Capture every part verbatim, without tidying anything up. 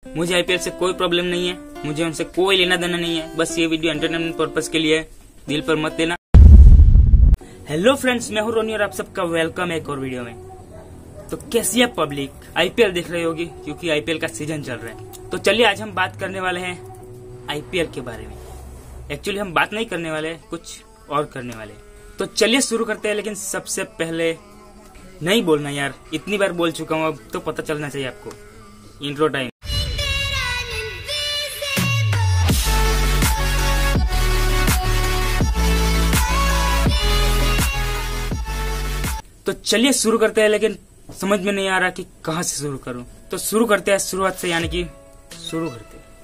मुझे आईपीएल से कोई प्रॉब्लम नहीं है, मुझे उनसे कोई लेना देना नहीं है। बस ये वीडियो एंटरटेनमेंट पर्पज के लिए है, दिल पर मत लेना। हेलो फ्रेंड्स, मैं हूं रोनी और आप सबका वेलकम है एक और वीडियो में। तो कैसी है पब्लिक, आईपीएल देख रही होगी क्योंकि आईपीएल का सीजन चल रहा है। तो चलिए आज हम बात करने वाले हैं आईपीएल के बारे में। एक्चुअली हम बात नहीं करने वाले, कुछ और करने वाले। तो चलिए शुरू करते हैं। लेकिन सबसे पहले नहीं बोलना यार, इतनी बार बोल चुका हूँ, अब तो पता चलना चाहिए आपको। Intro time. तो चलिए शुरू करते हैं, लेकिन समझ में नहीं आ रहा कि कहां से शुरू करूं। तो शुरू करते हैं शुरुआत से, यानी कि शुरू करते हैं।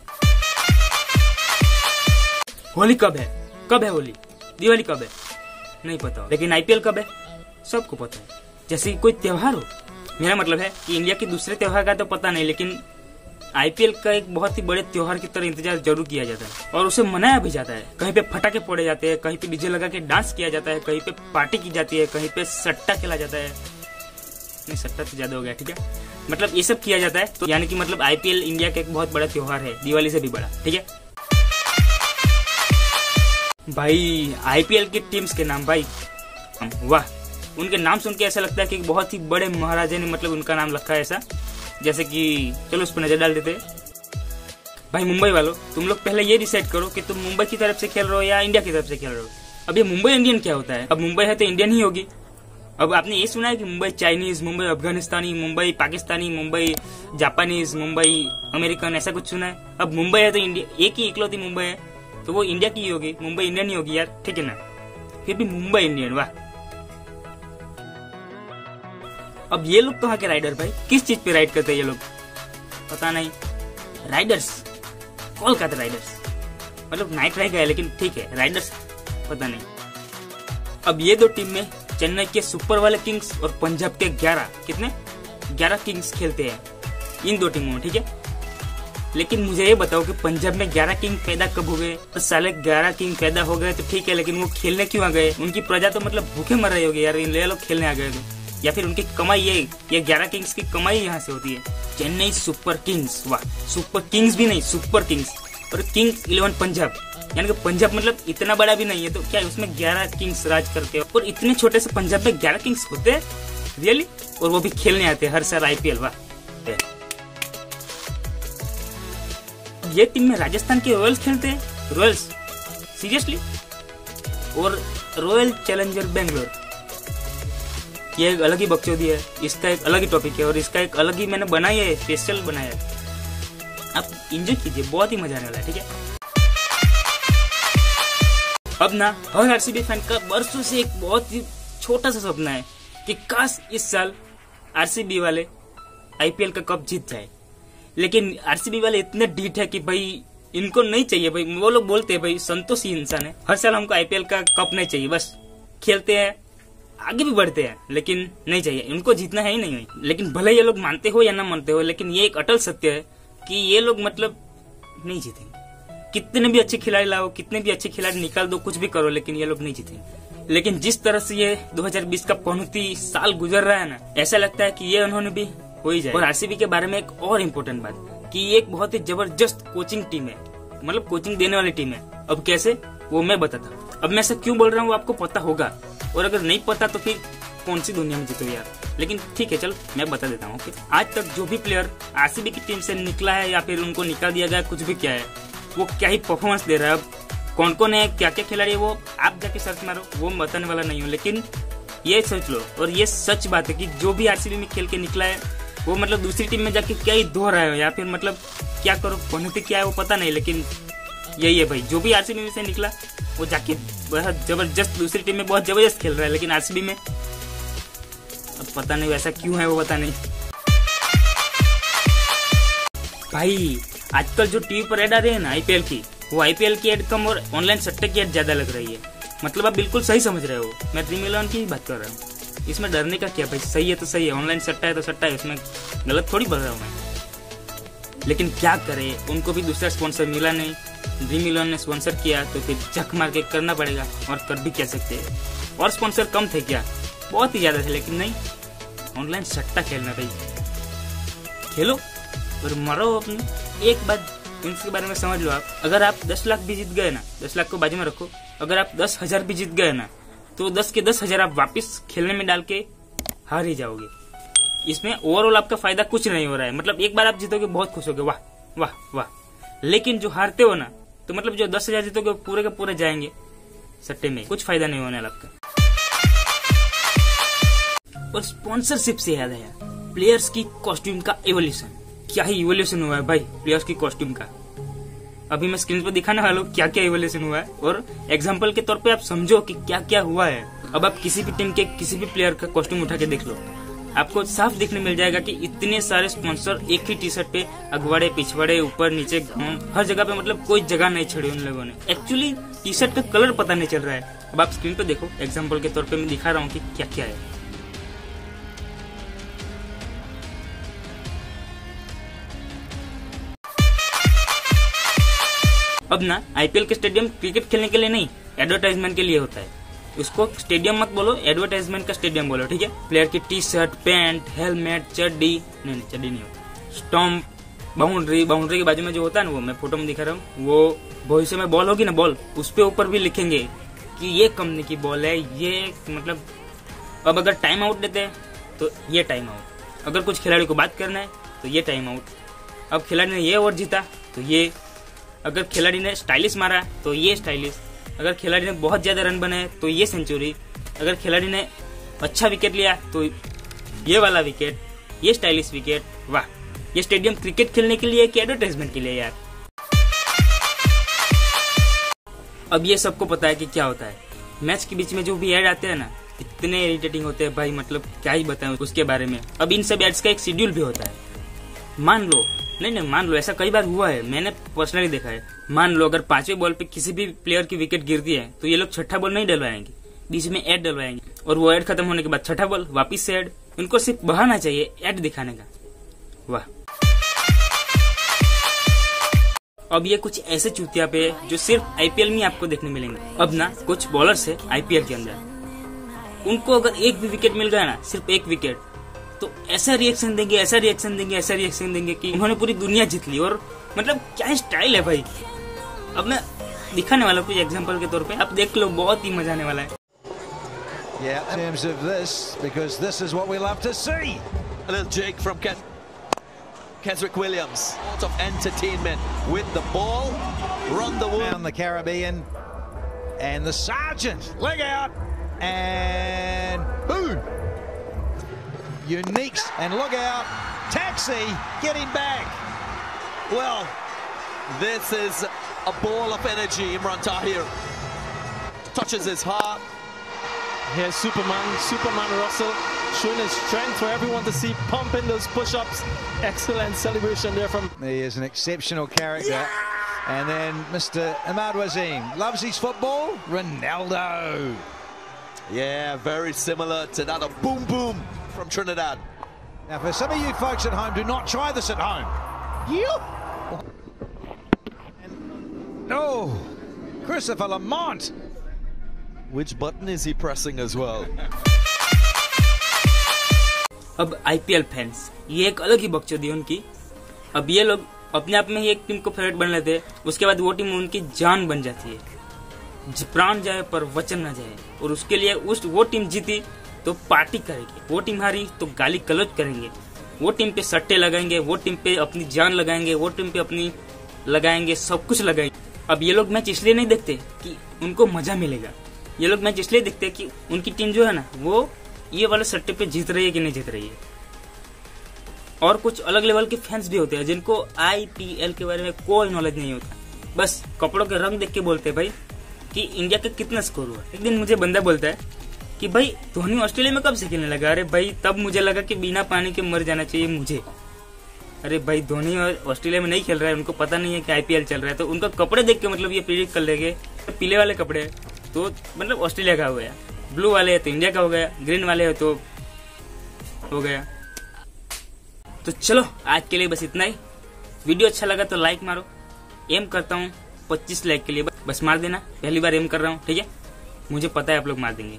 होली कब है? कब है होली? दिवाली कब है? नहीं पता, लेकिन आईपीएल कब है सबको पता है। जैसे कोई त्योहार हो। मेरा मतलब है कि इंडिया के दूसरे त्योहार का तो पता नहीं, लेकिन आईपीएल का एक बहुत ही बड़े त्योहार की तरह इंतजार जरूर किया जाता है और उसे मनाया भी जाता है। कहीं पे फटाके फोड़े जाते हैं, कहीं पे डीजे लगा के डांस किया जाता है, कहीं पे पार्टी की जाती है, कहीं पे सट्टा खेला जाता है। नहीं, सट्टा तो ज्यादा हो गया, ठीक है। मतलब ये सब किया जाता है। तो यानी कि मतलब आईपीएल इंडिया का एक बहुत बड़ा त्योहार है, दिवाली से भी बड़ा, ठीक है भाई। आईपीएल की टीम्स के नाम भाई, वाह, उनके नाम सुन के ऐसा लगता है कि बहुत ही बड़े महाराजा ने मतलब उनका नाम रखा है ऐसा। जैसे कि चलो उस पर नजर डाल देते हैं। भाई मुंबई वालों, तुम लोग पहले ये डिसाइड करो कि तुम मुंबई की तरफ से खेल रहे हो या इंडिया की तरफ से खेल रहे हो। अब ये मुंबई इंडियन क्या होता है? अब मुंबई है तो इंडियन ही होगी। अब आपने ये सुना है कि मुंबई चाइनीज, मुंबई अफगानिस्तानी, मुंबई पाकिस्तानी, मुंबई जापानीज, मुंबई अमेरिकन, ऐसा कुछ सुना है? अब मुंबई है तो इंडिया, एक ही इकलौती मुंबई है तो वो इंडिया की ही होगी, मुंबई इंडियन ही होगी यार, ठीक है ना। फिर भी मुंबई इंडियन, वाह। अब ये लोग कहाँ के राइडर भाई? किस चीज पे राइड करते हैं ये लोग? पता नहीं। राइडर्स, कोलकाता राइडर्स, मतलब नाइट राइड है, लेकिन ठीक है, राइडर्स पता नहीं। अब ये दो टीम में चेन्नई के सुपर वाले किंग्स और पंजाब के ग्यारह, कितने ग्यारह किंग्स खेलते हैं इन दो टीमों में, ठीक है। लेकिन मुझे ये बताओ कि पंजाब में ग्यारह किंग पैदा कब हुए? तो साले ग्यारह किंग पैदा हो गए तो ठीक है, लेकिन वो खेलने क्यों आ गए? उनकी प्रजा तो मतलब भूखे मर रही होगी यार, इन लोग खेलने आ गए तो। या फिर उनकी कमाई, ये ये ग्यारह किंग्स की कमाई यहाँ से होती है। चेन्नई सुपर किंग्स, वाह, सुपर किंग्स भी नहीं, सुपर किंग्स। और किंग इलेवन पंजाब, यानी कि पंजाब मतलब इतना बड़ा भी नहीं है, तो क्या उसमें ग्यारह किंग्स राज करते हैं? और इतने छोटे से पंजाब में ग्यारह किंग्स होते हैं रियली? और वो भी खेलने आते हैं हर साल आईपीएल, वाह। ये टीम में राजस्थान के रॉयल्स खेलते हैं, रॉयल्स, सीरियसली। और रॉयल चैलेंजर बेंगलोर, ये एक अलग ही बकचोदी है, इसका एक अलग ही टॉपिक है और इसका एक अलग ही मैंने बनाई है, स्पेशल बनाया है। आप एंजॉय कीजिए, बहुत ही मजा आने वाला है, ठीक है। अब ना हर आरसीबी फैन का बरसों से एक बहुत ही छोटा सा सपना है कि काश इस साल आरसीबी वाले आईपीएल का कप जीत जाए। लेकिन आरसीबी वाले इतने ढीठ है कि भाई इनको नहीं चाहिए भाई। वो लोग बोलते हैं भाई संतोषी इंसान है, हर साल हमको आईपीएल का कप नहीं चाहिए, बस खेलते हैं, आगे भी बढ़ते हैं, लेकिन नहीं चाहिए, उनको जीतना है ही नहीं। लेकिन भले ये लोग मानते हो या ना मानते हो, लेकिन ये एक अटल सत्य है कि ये लोग मतलब नहीं जीतेंगे। कितने भी अच्छे खिलाड़ी लाओ, कितने भी अच्छे खिलाड़ी निकाल दो, कुछ भी करो, लेकिन ये लोग नहीं जीतेंगे। लेकिन जिस तरह से ये दो हज़ार बीस का पनौती साल गुजर रहा है ना, ऐसा लगता है कि ये उन्होंने भी हो ही जाए। और आरसीबी के बारे में एक और इम्पोर्टेंट बात कि ये एक बहुत ही जबरदस्त कोचिंग टीम है, मतलब कोचिंग देने वाली टीम है। अब कैसे, वो मैं बताता हूँ। अब मैं ऐसा क्यों बोल रहा हूँ आपको पता होगा, और अगर नहीं पता तो फिर कौन सी दुनिया में जीतो यार। लेकिन ठीक है, चलो मैं बता देता हूँ। आज तक जो भी प्लेयर आरसीबी की टीम से निकला है या फिर उनको निकाल दिया गया, कुछ भी क्या है, वो क्या ही परफॉर्मेंस दे रहा है, अब कौन कौन है, क्या क्या खिलाड़ी है, वो आप जाके सर्च मारो, वो बताने वाला नहीं हूँ। लेकिन ये सोच लो, और ये सच बात है कि जो भी आरसीबी में खेल के निकला है वो मतलब दूसरी टीम में जाके क्या ही धो रहा है, या फिर मतलब क्या करो, पनौती क्या है वो पता नहीं, लेकिन यही है भाई, जो भी आरसीबी में से निकला वो जाके बहुत जबरदस्त दूसरी टीम में बहुत जबरदस्त खेल रहा है। लेकिन आरसीबी में अब पता नहीं वैसा क्यों है, वो पता नहीं भाई। आजकल जो टीवी पर ऐड आ रही है ना आईपीएल की, वो आईपीएल की ऐड कम और ऑनलाइन सट्टे की ऐड ज्यादा लग रही है। मतलब आप बिल्कुल सही समझ रहे हो, मैं ड्रीम इलेवन की बात कर रहा हूँ। इसमें डरने का क्या भाई, सही है तो सही है, ऑनलाइन सट्टा है तो सट्टा है, उसमें गलत थोड़ी बोल रहा हूँ मैं। लेकिन क्या करे, उनको भी दूसरा स्पॉन्सर मिला नहीं, ड्रीम इलेवन ने स्पॉन्सर किया तो फिर झक मार के करना पड़ेगा, और कर भी क्या सकते हैं। और स्पॉन्सर कम थे क्या? बहुत ही ज्यादा थे, लेकिन नहीं, ऑनलाइन सट्टा खेलना भाई, खेलो और मरो अपनी। एक बात इसके बारे में समझ लो आप, अगर आप दस लाख भी जीत गए ना, दस लाख को बाजू में रखो, अगर आप दस हजार भी जीत गए ना, तो दस के दस हजार आप वापिस खेलने में डाल के हार ही जाओगे। इसमें ओवरऑल आपका फायदा कुछ नहीं हो रहा है। मतलब एक बार आप जीतोगे बहुत खुश होगे, वाह वाह वाह, लेकिन जो हारते हो ना, तो मतलब जो दस हजार जीतोगे पूरे के पूरे जाएंगे सट्टे में, कुछ फायदा नहीं होने वाला आपका। और स्पॉन्सरशिप से याद आया, प्लेयर्स की कॉस्ट्यूम का एवोल्यूशन। क्या ही इवोल्यूशन हुआ है भाई प्लेयर्स की कॉस्ट्यूम का। अभी मैं स्क्रीन पर दिखाने वाला हूँ क्या क्या इवोल्यूशन हुआ है, और एग्जांपल के तौर पे आप समझो कि क्या क्या हुआ है। अब आप किसी भी टीम के किसी भी प्लेयर का कॉस्ट्यूम उठा के देख लो, आपको साफ देखने मिल जाएगा कि इतने सारे स्पॉन्सर एक ही टी शर्ट पे, अगवाड़े पिछवाड़े ऊपर नीचे गाँव हर जगह पे, मतलब कोई जगह नहीं छोड़ी उन लोगों ने। एक्चुअली टी शर्ट का कलर पता नहीं चल रहा है। अब आप स्क्रीन पे देखो, एग्जाम्पल के तौर पे मैं दिखा रहा हूँ कि क्या क्या है। अब ना आईपीएल के स्टेडियम क्रिकेट खेलने के लिए नहीं, एडवर्टाइजमेंट के लिए होता है। उसको स्टेडियम मत बोलो, एडवर्टाइजमेंट का स्टेडियम बोलो, ठीक है। प्लेयर की टी शर्ट, पैंट, हेलमेट, चड्डी, नहीं नहीं चड्डी नहीं होता, स्टंप, बाउंड्री, बाउंड्री के बाजू में जो होता है ना, वो मैं फोटो में दिखा रहा हूँ, वो भविष्य में बॉल होगी ना, बॉल उस पे ऊपर भी लिखेंगे कि ये कंपनी की बॉल है, ये मतलब। अब अगर टाइम आउट देते हैं तो ये टाइम आउट, अगर कुछ खिलाड़ी को बात करना है तो ये टाइम आउट, अब खिलाड़ी ने ये ओवर जीता तो ये, अगर खिलाड़ी ने स्टाइलिश मारा तो ये स्टाइलिश, अगर खिलाड़ी ने बहुत ज्यादा रन बनाए तो ये सेंचुरी, अगर खिलाड़ी ने अच्छा विकेट लिया तो ये वाला विकेट, ये स्टाइलिश विकेट। वाह, ये स्टेडियम क्रिकेट खेलने के लिए कि एडवर्टाइजमेंट के लिए यार। अब ये सबको पता है कि क्या होता है। मैच के बीच में जो भी ऐड आते हैं ना, इतने इरिटेटिंग होते हैं भाई, मतलब क्या ही बताएं उसके बारे में। अब इन सब एड्स का एक शेड्यूल भी होता है। मान लो, नहीं नहीं मान लो, ऐसा कई बार हुआ है, मैंने पर्सनली देखा है। मान लो अगर पांचवें बॉल पे किसी भी प्लेयर की विकेट गिरती है तो ये लोग छठा बॉल नहीं डलवाएंगे, बीच में ऐड डलवाएंगे, और वो ऐड खत्म होने के बाद छठा बॉल वापिस से ऐड। इनको सिर्फ बहाना चाहिए ऐड दिखाने का। वाह। अब ये कुछ ऐसे चूतिया पे जो सिर्फ आईपीएल में आपको देखने मिलेंगे। अब ना कुछ बॉलर्स है आईपीएल के अंदर, उनको अगर एक भी विकेट मिल गया ना, सिर्फ एक विकेट, तो ऐसा रिएक्शन देंगे, ऐसा रिएक्शन देंगे, ऐसा रिएक्शन देंगे कि उन्होंने पूरी दुनिया जीत ली। और मतलब क्या स्टाइल है भाई। अब मैं दिखाने वाला कुछ एग्जांपल के तौर पे, आप देख लो, बहुत ही मजा आने वाला है। Yeah, in terms of this, because this is what we love to see. A little jig from Ken Keswick Williams. Lots of entertainment with the ball. Run the wood. Down the Caribbean, and the Sergeant, leg out, and boom. Uniques, and look out, Taxi getting back. Well, this is a ball of energy. Imran Tahir touches his heart. Here's Superman, Superman Russell, showing his strength for everyone to see, pumping those push-ups. Excellent celebration there from... He is an exceptional character. Yeah! And then Mister Ahmad Wasim loves his football. Ronaldo. Yeah, very similar to that of Boom Boom from Trinidad. Now, for some of you folks at home, do not try this at home. You. Oh, Christopher Lamont. Which button is he pressing as well? अब IPL fans, ये एक अलग ही बकचोदी है उनकी। अब ये लोग अपने आप में ही एक टीम को फेवरेट बन लेते हैं, उसके बाद वो टीम उनकी जान बन जाती है। प्राण जाए पर वचन न जाए, और उसके लिए उस वो टीम जीती तो पार्टी करेंगे, वो टीम हारी तो गाली गलौज करेंगे, वो टीम पे सट्टे लगाएंगे, वो टीम पे अपनी जान लगाएंगे, वो टीम पे अपनी लगाएंगे, सब कुछ लगाएंगे। अब ये लोग मैच इसलिए नहीं देखते कि उनको मजा मिलेगा, ये लोग मैच इसलिए देखते हैं कि उनकी टीम जो है ना, वो ये वाले सट्टे पे जीत रही है कि नहीं जीत रही है। और कुछ अलग लेवल के फैंस भी होते हैं जिनको आईपीएल के बारे में कोई नॉलेज नहीं होता, बस कपड़ों के रंग देख के बोलते हैं भाई कि इंडिया का कितना स्कोर हुआ। एक दिन मुझे बंदा बोलता है कि भाई धोनी ऑस्ट्रेलिया में कब से खेलने लगा। अरे भाई तब मुझे लगा कि बिना पानी के मर जाना चाहिए मुझे। अरे भाई धोनी ऑस्ट्रेलिया में नहीं खेल रहा है, उनको पता नहीं है कि आईपीएल चल रहा है, तो उनका कपड़े देख के मतलब ये प्रेडिक्ट कर लेंगे पीले वाले कपड़े तो मतलब ऑस्ट्रेलिया का हो गया, ब्लू वाले है तो इंडिया का हो गया, ग्रीन वाले है तो हो गया। तो चलो आज के लिए बस इतना ही। वीडियो अच्छा लगा तो लाइक मारो। एम करता हूँ पच्चीस लाइक के लिए, बस मार देना। पहली बार एम कर रहा हूँ, ठीक है, मुझे पता है आप लोग मार देंगे।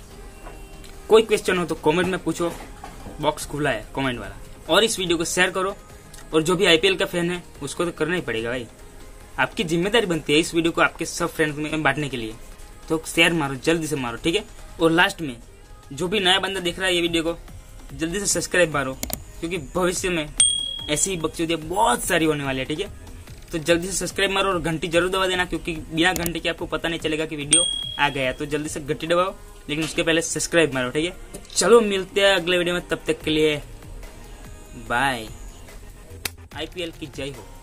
कोई क्वेश्चन हो तो कमेंट में पूछो, बॉक्स खुला है कमेंट वाला। और इस वीडियो को शेयर करो और जो भी आईपीएल का फैन है उसको तो करना ही पड़ेगा भाई। आपकी जिम्मेदारी बनती है इस वीडियो को आपके सब फ्रेंड्स में बांटने के लिए। तो शेयर मारो, जल्दी से मारो, ठीक है। और लास्ट में जो भी नया बंदा देख रहा है ये वीडियो को, जल्दी से सब्सक्राइब मारो, क्योंकि भविष्य में ऐसी बकचोदियाँ बहुत सारी होने वाली है, ठीक है। तो जल्दी से सब्सक्राइब मारो और घंटी जरूर दबा देना, क्योंकि बिना घंटे के आपको पता नहीं चलेगा कि वीडियो आ गया। तो जल्दी से घंटी दबाओ, लेकिन उसके पहले सब्सक्राइब मारो, ठीक है। चलो मिलते हैं अगले वीडियो में, तब तक के लिए बाय। आईपीएल की जय हो।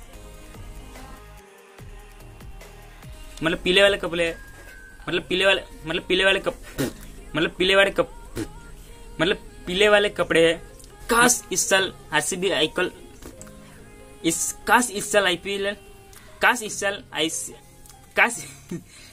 मतलब पीले वाले कपड़े, मतलब पीले वाले मतलब पीले वाले कप मतलब पीले वाले कप मतलब पीले वाले कपड़े है। काश इस साल आरसीबी आईपीएल इस काश इस साल आईपीएल काश इस साल आई काश